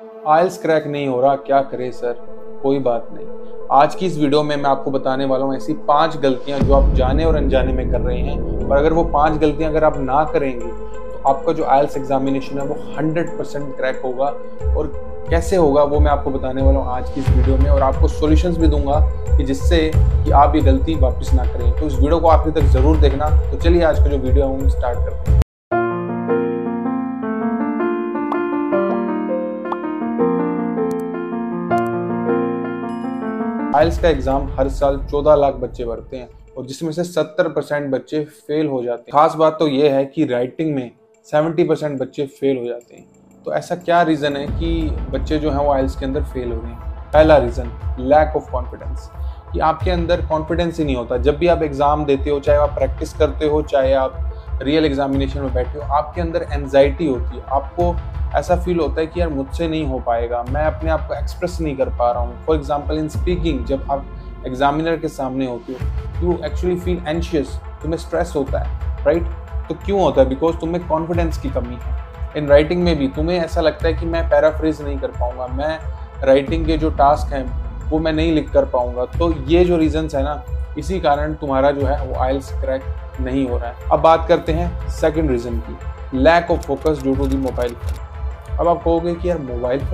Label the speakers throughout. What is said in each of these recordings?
Speaker 1: आइल्स crack नहीं हो रहा, क्या करे सर? कोई बात नहीं, आज की इस वीडियो में मैं आपको बताने वाला हूँ ऐसी 5 गलतियां जो आप जाने और अनजाने में कर रहे हैं, और अगर वो 5 गलतियां अगर आप ना करेंगे तो आपका जो आइल्स एग्जामिनेशन है वो 100% क्रैक होगा। और कैसे होगा वो मैं आपको बताने वाला हूँ आज की इस वीडियो में, और आपको सॉल्यूशंस भी दूंगा कि जिससे कि आप ये गलती वापस ना करें। तो इस वीडियो को आखिर तक जरूर देखना। तो चलिए आज का जो वीडियो है हम स्टार्ट करते हैं। आइल्स का एग्जाम हर साल 14 लाख बच्चे भरते हैं और जिसमें से 70% बच्चे फेल हो जाते हैं। खास बात तो ये है कि राइटिंग में 70% बच्चे फेल हो जाते हैं। तो ऐसा क्या रीज़न है कि बच्चे जो हैं वो आइल्स के अंदर फेल हो रहे हैं? पहला रीज़न, लैक ऑफ कॉन्फिडेंस, कि आपके अंदर कॉन्फिडेंस ही नहीं होता। जब भी आप एग्ज़ाम देते हो, चाहे आप प्रैक्टिस करते हो, चाहे आप रियल एग्जामिनेशन में बैठे हो, आपके अंदर एंजाइटी होती है। आपको ऐसा फील होता है कि यार मुझसे नहीं हो पाएगा, मैं अपने आप को एक्सप्रेस नहीं कर पा रहा हूँ। फॉर एग्जाम्पल इन स्पीकिंग, जब आप एग्जामिनर के सामने होते हो यू एक्चुअली फील एंशियस, तुम्हें स्ट्रेस होता है, राइट? तो क्यों होता है? बिकॉज तुम्हें कॉन्फिडेंस की कमी है। इन राइटिंग में भी तुम्हें ऐसा लगता है कि मैं पैराफ्रेज नहीं कर पाऊंगा, मैं राइटिंग के जो टास्क हैं वो मैं नहीं लिख कर पाऊंगा। तो ये जो रीजंस है ना, इसी कारण तुम्हारा जो है वो आइल्स क्रैक नहीं हो रहा है। अब बात करते हैं सेकंड रीजन की, lack of focus due to the mobile phone. अब आप कहोगे कि यार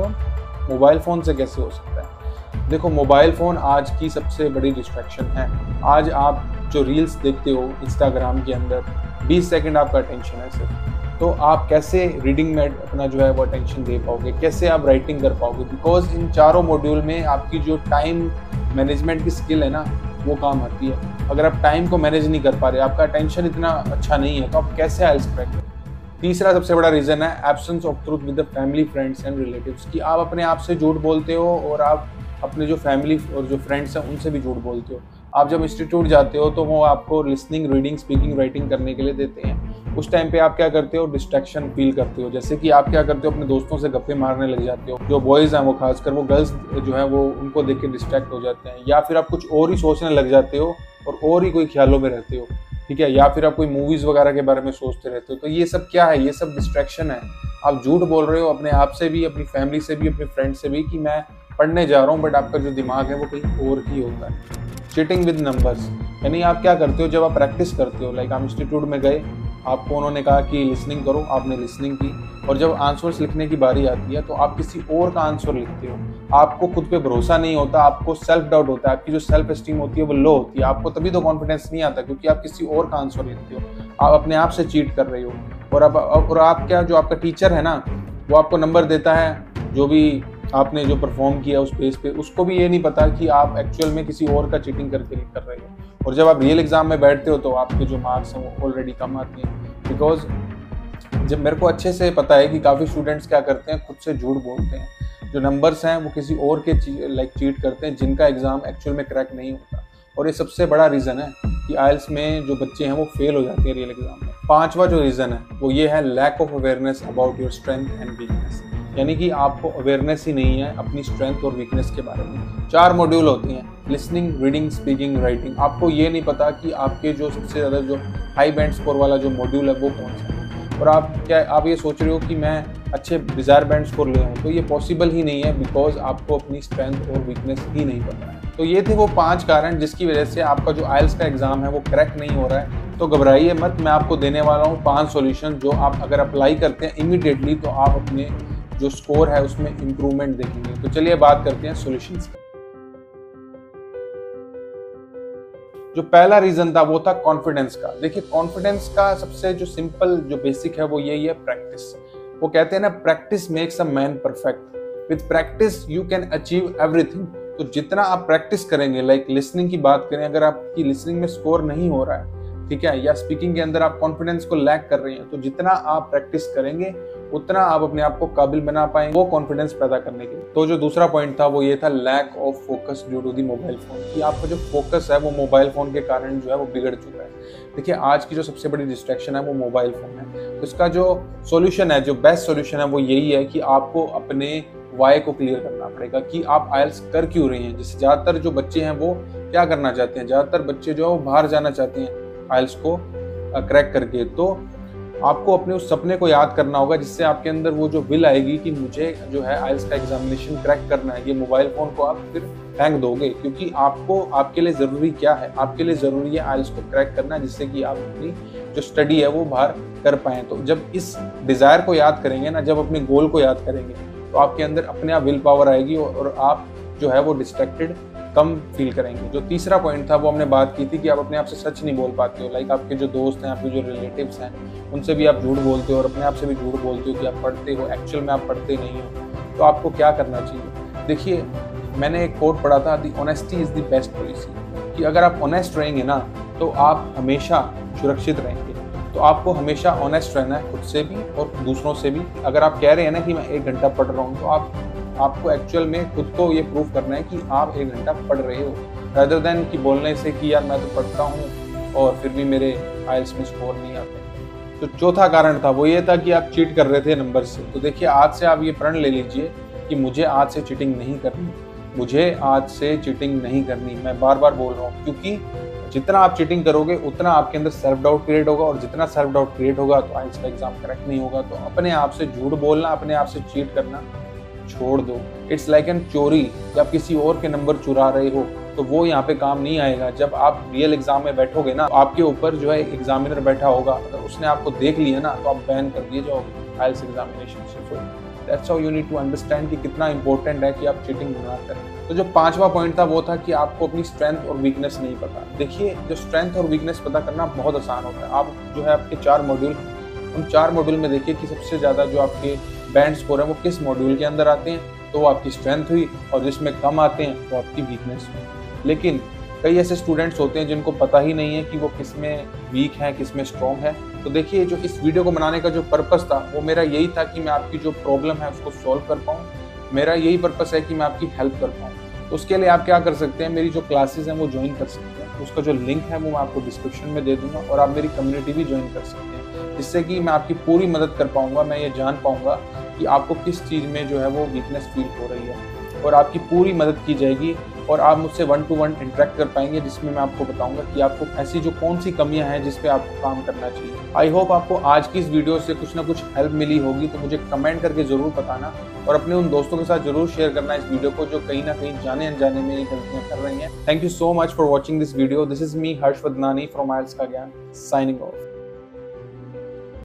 Speaker 1: मोबाइल फोन से कैसे हो सकता है? देखो, मोबाइल फोन आज की सबसे बड़ी डिस्ट्रैक्शन है। आज आप जो रील्स देखते हो इंस्टाग्राम के अंदर, 20 सेकंड आपका अटेंशन है सिर्फ। तो आप कैसे रीडिंग में अपना जो है वो अटेंशन दे पाओगे? कैसे आप राइटिंग कर पाओगे? बिकॉज इन चारों मॉड्यूल में आपकी जो टाइम मैनेजमेंट की स्किल है ना, वो काम आती है। अगर आप टाइम को मैनेज नहीं कर पा रहे, आपका अटेंशन इतना अच्छा नहीं है, तो आप कैसे आइल्स क्रैक करें? तीसरा सबसे बड़ा रीजन है absence of truth with the family, friends and relatives, कि आप अपने आप से झूठ बोलते हो और आप अपने जो फैमिली और जो फ्रेंड्स हैं उनसे भी झूठ बोलते हो। आप जब इंस्टीट्यूट जाते हो तो वो आपको लिसनिंग, रीडिंग, स्पीकिंग, राइटिंग करने के लिए देते हैं। उस टाइम पे आप क्या करते हो? डिस्ट्रैक्शन फील करते हो। जैसे कि आप क्या करते हो? अपने दोस्तों से गप्पे मारने लग जाते हो। जो बॉयज़ हैं वो खासकर, वो गर्ल्स जो है वो उनको देख के डिस्ट्रैक्ट हो जाते हैं, या फिर आप कुछ और ही सोचने लग जाते हो और ही कोई ख्यालों में रहते हो, ठीक है? या फिर आप कोई मूवीज़ वगैरह के बारे में सोचते रहते हो। तो ये सब क्या है? ये सब डिस्ट्रैक्शन है। आप झूठ बोल रहे हो अपने आप से भी, अपनी फैमिली से भी, अपने फ्रेंड से भी कि मैं पढ़ने जा रहा हूँ, बट आपका जो दिमाग है वो कहीं और ही होता है। चीटिंग विद नंबर्स, यानी आप क्या करते हो? जब आप प्रैक्टिस करते हो, लाइक आप इंस्टीट्यूट में गए, आपको उन्होंने कहा कि लिसनिंग करो, आपने लिसनिंग की, और जब आंसर्स लिखने की बारी आती है तो आप किसी और का आंसर लिखते हो। आपको खुद पे भरोसा नहीं होता, आपको सेल्फ डाउट होता है, आपकी जो सेल्फ एस्टीम होती है वो लो होती है। आपको तभी तो कॉन्फिडेंस नहीं आता, क्योंकि आप किसी और का आंसर लिखते हो, आप अपने आप से चीट कर रहे हो। और आप क्या, जो आपका टीचर है ना, वो आपको नंबर देता है जो भी आपने जो परफॉर्म किया उस बेस पे, उसको भी ये नहीं पता कि आप एक्चुअल में किसी और का चीटिंग करके कर रहे हो। और जब आप रियल एग्जाम में बैठते हो तो आपके जो मार्क्स हैं वो ऑलरेडी कम आते हैं। बिकॉज जब मेरे को अच्छे से पता है कि काफ़ी स्टूडेंट्स क्या करते हैं, खुद से झूठ बोलते हैं। जो नंबर्स हैं वो किसी और के चीट करते हैं, जिनका एग्जाम एक्चुअल में क्रैक नहीं होता। और ये सबसे बड़ा रीज़न है कि आइल्स में जो बच्चे हैं वो फेल हो जाते हैं रियल एग्जाम में। पांचवा जो रीज़न है वो ये है lack of awareness about your strength and weakness, यानी कि आपको अवेयरनेस ही नहीं है अपनी स्ट्रेंथ और वीकनेस के बारे में। 4 मॉड्यूल होते हैं, लिसनिंग, रीडिंग, स्पीकिंग, राइटिंग। आपको ये नहीं पता कि आपके जो सबसे ज़्यादा जो हाई बैंड स्कोर वाला जो मॉड्यूल है वो कौन सा है। और आप ये सोच रहे हो कि मैं अच्छे डिज़ायर बैंड स्कोर ले आऊँ, तो ये पॉसिबल ही नहीं है, बिकॉज आपको अपनी स्ट्रेंथ और वीकनेस ही नहीं पता है। तो ये थे वो 5 कारण जिसकी वजह से आपका जो आइल्स का एग्जाम है वो क्रैक नहीं हो रहा है। तो घबराइए मत, मैं आपको देने वाला हूँ 5 सॉल्यूशन, जो आप अगर अप्लाई करते हैं इमीडिएटली तो आप अपने जो स्कोर है उसमें इंप्रूवमेंट देखेंगे। तो चलिए बात करते हैं सॉल्यूशंस की। जो पहला रीजन था वो था कॉन्फिडेंस का। देखिए, कॉन्फिडेंस का सबसे जो सिंपल, जो बेसिक है वो यही है, प्रैक्टिस। वो कहते हैं ना, practice makes a man perfect, with practice you can achieve everything. तो जितना आप प्रैक्टिस करेंगे, लाइक लिसनिंग की बात करें, अगर आपकी लिसनिंग में स्कोर नहीं हो रहा है, ठीक है, या स्पीकिंग के अंदर आप कॉन्फिडेंस को लैक कर रहे हैं, तो जितना आप प्रैक्टिस करेंगे उतना आप अपने आप को काबिल बना पाएंगे वो कॉन्फिडेंस पैदा करने के लिए। तो जो दूसरा पॉइंट था वो ये था lack of focus due to the mobile phone, कि आपका जो फोकस है वो मोबाइल फोन के कारण जो है वो बिगड़ चुका है। देखिए, आज की जो सबसे बड़ी डिस्ट्रैक्शन है वो मोबाइल फोन है। तो इसका जो सॉल्यूशन है, जो बेस्ट सॉल्यूशन है वो यही है कि आपको अपने वाई को क्लियर करना पड़ेगा कि आप आइल्स कर क्यों रहे हैं। जैसे ज़्यादातर जो बच्चे हैं वो क्या करना चाहते हैं, ज़्यादातर बच्चे जो है वो बाहर जाना चाहते हैं आइल्स को क्रैक करके। तो आपको अपने उस सपने को याद करना होगा, जिससे आपके अंदर वो जो विल आएगी कि मुझे जो है आइल्स का एग्जामिनेशन क्रैक करना है। ये मोबाइल फोन को आप फिर फेंक दोगे, क्योंकि आपको आपके लिए जरूरी क्या है, आपके लिए जरूरी है आइल्स को क्रैक करना, जिससे कि आप अपनी जो स्टडी है वो बाहर कर पाए। तो जब इस डिजायर को याद करेंगे ना, जब अपने गोल को याद करेंगे, तो आपके अंदर अपने आप विल पावर आएगी और आप जो है वो डिस्ट्रैक्टेड कम फील करेंगे। जो तीसरा पॉइंट था वो हमने बात की थी कि आप अपने आप से सच नहीं बोल पाते हो। लाइक आपके जो दोस्त हैं, आपके जो रिलेटिव्स हैं, उनसे भी आप झूठ बोलते हो और अपने आप से भी झूठ बोलते हो कि आप पढ़ते हो, एक्चुअल में आप पढ़ते नहीं हो। तो आपको क्या करना चाहिए? देखिए, मैंने एक कोट पढ़ा था, the honesty is the best policy, कि अगर आप ऑनेस्ट रहेंगे ना तो आप हमेशा सुरक्षित रहेंगे। तो आपको हमेशा ऑनेस्ट रहना है, खुद से भी और दूसरों से भी। अगर आप कह रहे हैं ना कि मैं 1 घंटा पढ़ रहा हूँ, तो आपको एक्चुअल में खुद को ये प्रूव करना है कि आप 1 घंटा पढ़ रहे हो, रादर देन कि बोलने से कि यार मैं तो पढ़ता हूँ और फिर भी मेरे आइल्स में स्कोर नहीं आते। तो चौथा कारण था वो ये था कि आप चीट कर रहे थे नंबर से। तो देखिए, आज से आप ये प्रण ले लीजिए कि मुझे आज से चीटिंग नहीं करनी, मुझे आज से चीटिंग नहीं करनी। मैं बार बार बोल रहा हूँ, क्योंकि जितना आप चीटिंग करोगे उतना आपके अंदर सेल्फ डाउट क्रिएट होगा, और जितना सेल्फ डाउट क्रिएट होगा तो आइल्स का एग्जाम क्रैक नहीं होगा। तो अपने आप से झूठ बोलना, अपने आप से चीट करना छोड़ दो। इट्स लाइक एन चोरी, जब किसी और के नंबर चुरा रहे हो तो वो यहाँ पे काम नहीं आएगा। जब आप रियल एग्जाम में बैठोगे ना, आपके ऊपर जो है एग्जामिनर बैठा होगा, अगर उसने आपको देख लिया ना तो आप बैन कर दिए जाओगे आइल्स एग्जामिनेशन से। So that's how you need to understand कि कितना इंपॉर्टेंट है कि आप चीटिंग ना करें। तो जो 5वां पॉइंट था वो था कि आपको अपनी स्ट्रेंथ और वीकनेस नहीं पता। देखिए, जो स्ट्रेंथ और वीकनेस पता करना बहुत आसान होता है। आप जो है आपके 4 मॉड्यूल, उन 4 मॉड्यूल में देखिए कि सबसे ज़्यादा जो आपके बैंड स्कोर है वो किस मॉड्यूल के अंदर आते हैं, तो वो आपकी स्ट्रेंथ हुई, और जिसमें कम आते हैं वो आपकी वीकनेस हुई। लेकिन कई ऐसे स्टूडेंट्स होते हैं जिनको पता ही नहीं है कि वो किस में वीक है, किस में स्ट्रॉन्ग है। तो देखिए, जो इस वीडियो को बनाने का जो पर्पस था वो मेरा यही था कि मैं आपकी जो प्रॉब्लम है उसको सॉल्व कर पाऊँ। मेरा यही पर्पस है कि मैं आपकी हेल्प कर पाऊँ। तो उसके लिए आप क्या कर सकते हैं, मेरी जो क्लासेस हैं वो ज्वाइन कर सकते हैं। उसका जो लिंक है वो मैं आपको डिस्क्रिप्शन में दे दूंगा, और आप मेरी कम्युनिटी भी ज्वाइन कर सकते हैं, जिससे कि मैं आपकी पूरी मदद कर पाऊंगा। मैं ये जान पाऊंगा कि आपको किस चीज़ में जो है वो वीकनेस फील हो रही है, और आपकी पूरी मदद की जाएगी, और आप मुझसे 1 to 1 इंटरेक्ट कर पाएंगे, जिसमें मैं आपको बताऊंगा कि आपको ऐसी जो कौन सी कमियां हैं जिस पे आपको काम करना चाहिए। आई होप आपको आज की इस वीडियो से कुछ ना कुछ हेल्प मिली होगी। तो मुझे कमेंट करके जरूर बताना, और अपने उन दोस्तों के साथ जरूर शेयर करना इस वीडियो को जो कहीं ना कहीं जाने अनजाने में ये गलतियां कर रही हैं। Thank you so much for watching this video. This is me Harsh Vadnani from IELTS का ज्ञान, साइनिंग ऑफ।